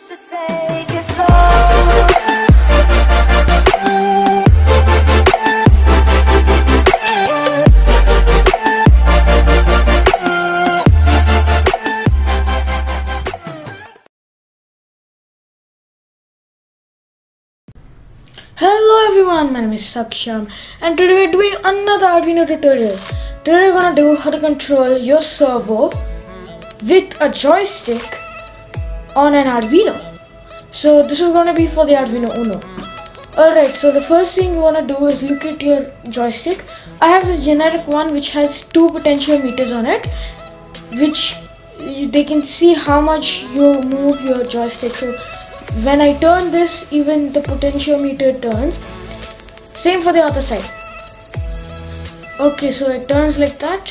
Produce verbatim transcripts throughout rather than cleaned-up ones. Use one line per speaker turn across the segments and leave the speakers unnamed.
should take it slow.
Hello everyone, my name is Saksham and today we're doing another Arduino tutorial. Today we're gonna do how to control your servo with a joystick on an Arduino. So this is gonna be for the Arduino Uno. Alright, so the first thing you wanna do is look at your joystick. I have this generic one which has two potentiometers on it, which you, they can see how much you move your joystick. So when I turn this, even the potentiometer turns. Same for the other side. Okay, so it turns like that.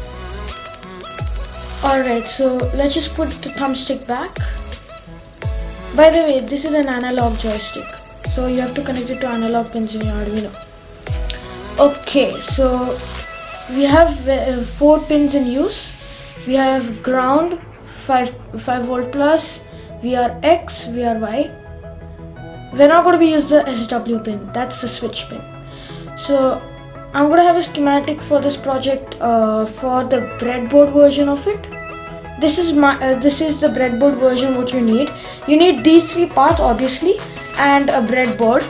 Alright, so let's just put the thumbstick back. By the way, this is an analog joystick, so you have to connect it to analog pins in your Arduino. Okay, so we have uh, four pins in use. We have ground, five volt plus, V R X, V R Y. We're not going to be using the S W pin, that's the switch pin. So I'm going to have a schematic for this project uh, for the breadboard version of it. This is my uh, this is the breadboard version. What you need, you need these three parts obviously and a breadboard.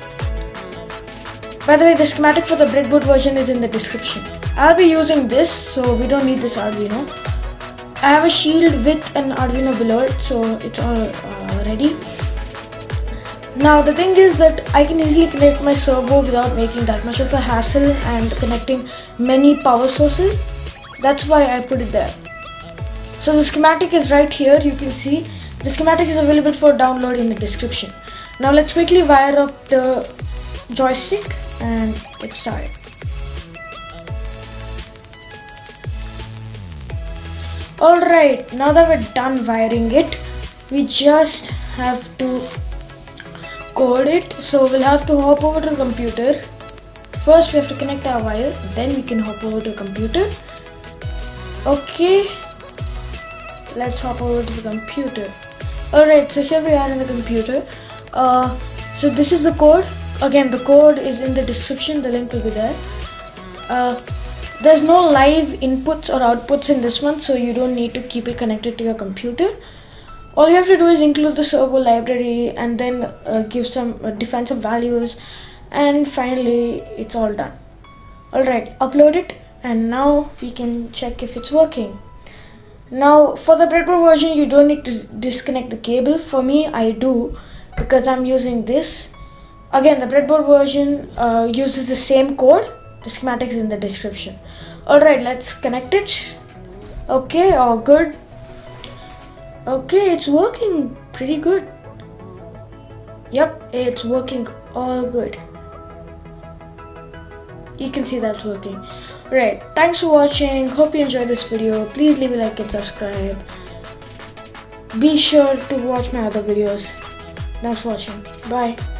By the way, the schematic for the breadboard version is in the description. I'll be using this, so we don't need this Arduino. I have a shield with an Arduino below it, so it's all uh, ready. Now the thing is that I can easily connect my servo without making that much of a hassle and connecting many power sources. That's why I put it there. So the schematic is right here, you can see. The schematic is available for download in the description. Now let's quickly wire up the joystick and get started. Alright, now that we're done wiring it, we just have to code it. So we'll have to hop over to the computer. First we have to connect our wire, then we can hop over to the computer. Okay, let's hop over to the computer. Alright, so here we are in the computer. Uh, so this is the code. Again, the code is in the description, the link will be there. Uh, There's no live inputs or outputs in this one, so you don't need to keep it connected to your computer. All you have to do is include the servo library and then uh, give some uh, define some values, and finally it's all done. Alright, upload it and now we can check if it's working. Now for the breadboard version you don't need to disconnect the cable. For me I do, because I'm using this. Again, the breadboard version uh, uses the same code. The schematic is in the description. Alright, let's connect it. Okay, all good. Okay, it's working pretty good. Yep, it's working all good. You can see that's working. Alright, thanks for watching. Hope you enjoyed this video. Please leave a like and subscribe. Be sure to watch my other videos. Thanks for watching. Bye.